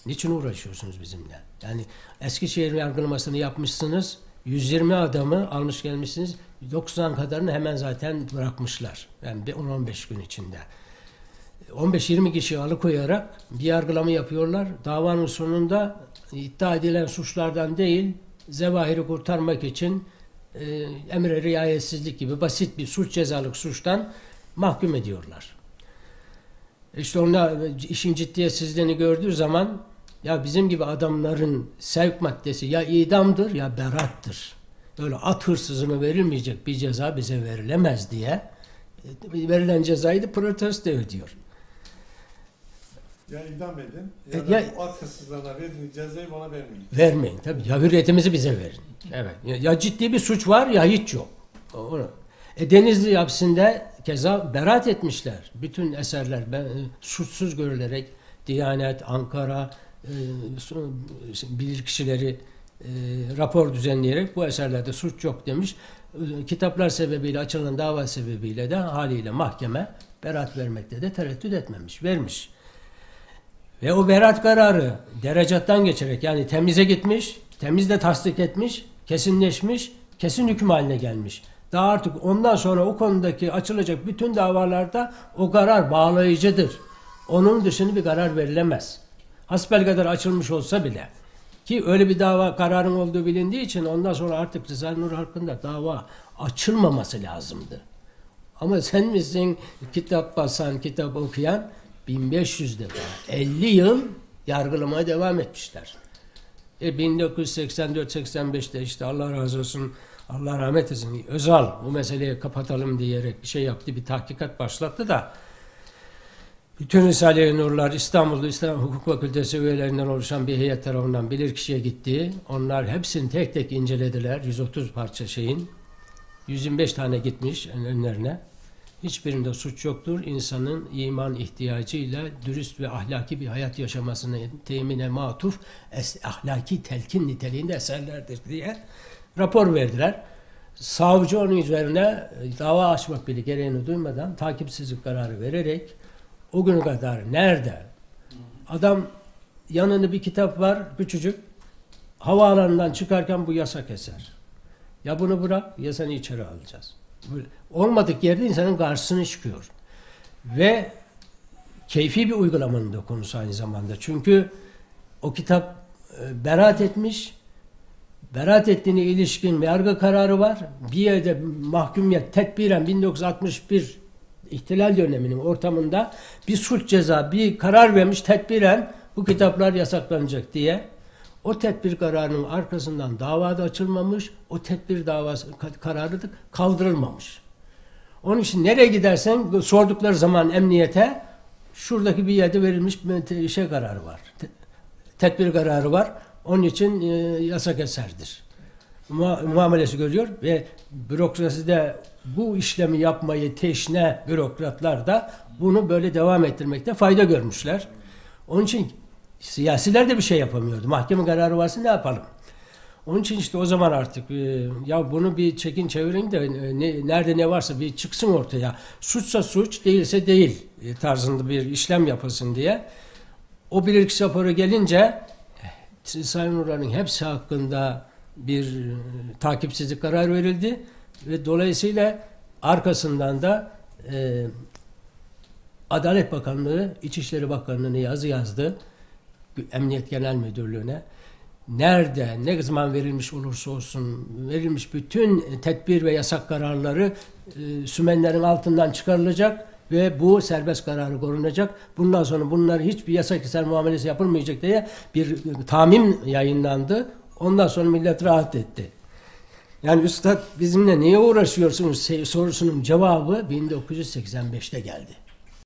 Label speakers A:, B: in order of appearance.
A: Niçin uğraşıyorsunuz bizimle? Yani Eskişehir yargılamasını yapmışsınız. 120 adamı almış gelmişsiniz. 90 kadarını hemen zaten bırakmışlar. Yani 10-15 gün içinde. 15-20 kişi alıkoyarak bir yargılama yapıyorlar. Davanın sonunda iddia edilen suçlardan değil, zevahiri kurtarmak için emre riayetsizlik gibi basit bir suç, cezalık suçtan mahkum ediyorlar. İşte onlar işin ciddiyetsizliğini gördüğü zaman ya bizim gibi adamların sevk maddesi ya idamdır ya berattır. Öyle at hırsızına verilmeyecek bir ceza bize verilemez diye verilen cezayı da protesto ediyor.
B: Ya idam edin ya da at hırsızlarına verdiğiniz cezayı bana vermeyin.
A: Vermeyin tabii. Ya hürriyetimizi bize verin. Evet. Ya ciddi bir suç var ya hiç yok. Denizli hapsinde keza beraat etmişler. Bütün eserler suçsuz görülerek Diyanet, Ankara bilirkişileri rapor düzenleyerek bu eserlerde suç yok demiş. Kitaplar sebebiyle açılan dava sebebiyle de haliyle mahkeme beraat vermekte de tereddüt etmemiş. Vermiş. Ve o beraat kararı derecattan geçerek yani temize gitmiş, temizle tasdik etmiş, kesinleşmiş, kesin hüküm haline gelmiş. Daha artık ondan sonra o konudaki açılacak bütün davalarda o karar bağlayıcıdır. Onun dışında bir karar verilemez. Hasbelkader açılmış olsa bile. Ki öyle bir dava kararın olduğu bilindiği için ondan sonra artık Risale-i Nur hakkında dava açılmaması lazımdı. Ama sen misin kitap basan, kitap okuyan 1500 defa 50 yıl yargılamaya devam etmişler. 1984-85'te işte Allah razı olsun, Allah rahmet etsin, Özal bu meseleyi kapatalım diyerek bir şey yaptı, bir tahkikat başlattı da bütün Risale-i Nurlar İstanbul Hukuk Fakültesi üyelerinden oluşan bir heyet tarafından bilirkişiye gitti. Onlar hepsini tek tek incelediler. 130 parça şeyin. 125 tane gitmiş önlerine. Hiçbirinde suç yoktur. İnsanın iman ihtiyacıyla dürüst ve ahlaki bir hayat yaşamasını temine matuf ahlaki telkin niteliğinde eserlerdir diye rapor verdiler. Savcı onun üzerine dava açmak bile gereğini duymadan takipsizlik kararı vererek o güne kadar nerede? Adam yanında bir kitap var küçücük. Havaalanından çıkarken bu yasak eser. Ya bunu bırak ya seni içeri alacağız. Olmadık yerde insanın karşısına çıkıyor. Ve keyfi bir uygulamanın da konusu aynı zamanda. Çünkü o kitap beraat etmiş. Beraat ettiğine ilişkin yargı kararı var. Bir yerde mahkumiyet tedbiren 1961 İhtilal döneminin ortamında bir suç ceza, bir karar vermiş tedbiren bu kitaplar yasaklanacak diye. O tedbir kararının arkasından davada açılmamış, o tedbir davası kararı da kaldırılmamış. Onun için nereye gidersen sordukları zaman emniyete şuradaki bir yerde verilmiş bir şey kararı var. Tedbir kararı var. Onun için yasak eserdir. Muamelesi görüyor ve bürokraside bu işlemi yapmayı teşne bürokratlar da bunu böyle devam ettirmekte fayda görmüşler. Onun için siyasiler de bir şey yapamıyordu. Mahkeme kararı varsa ne yapalım? Onun için işte o zaman artık ya bunu bir çekin çevirin de nerede ne varsa bir çıksın ortaya. Suçsa suç, değilse değil tarzında bir işlem yapılsın diye. O bilirkişi raporu gelince Risale-i Nur'ların hepsi hakkında bir takipsizlik kararı verildi ve dolayısıyla arkasından da Adalet Bakanlığı, İçişleri Bakanlığı'na yazı yazdı. Emniyet Genel Müdürlüğü'ne. Nerede, ne zaman verilmiş olursa olsun verilmiş bütün tedbir ve yasak kararları sümenlerin altından çıkarılacak ve bu serbest kararı korunacak. Bundan sonra bunlar hiçbir yasak eser muamelesi yapılmayacak diye bir tamim yayınlandı. Ondan sonra millet rahat etti. Yani üstad bizimle niye uğraşıyorsunuz sorusunun cevabı 1985'te geldi.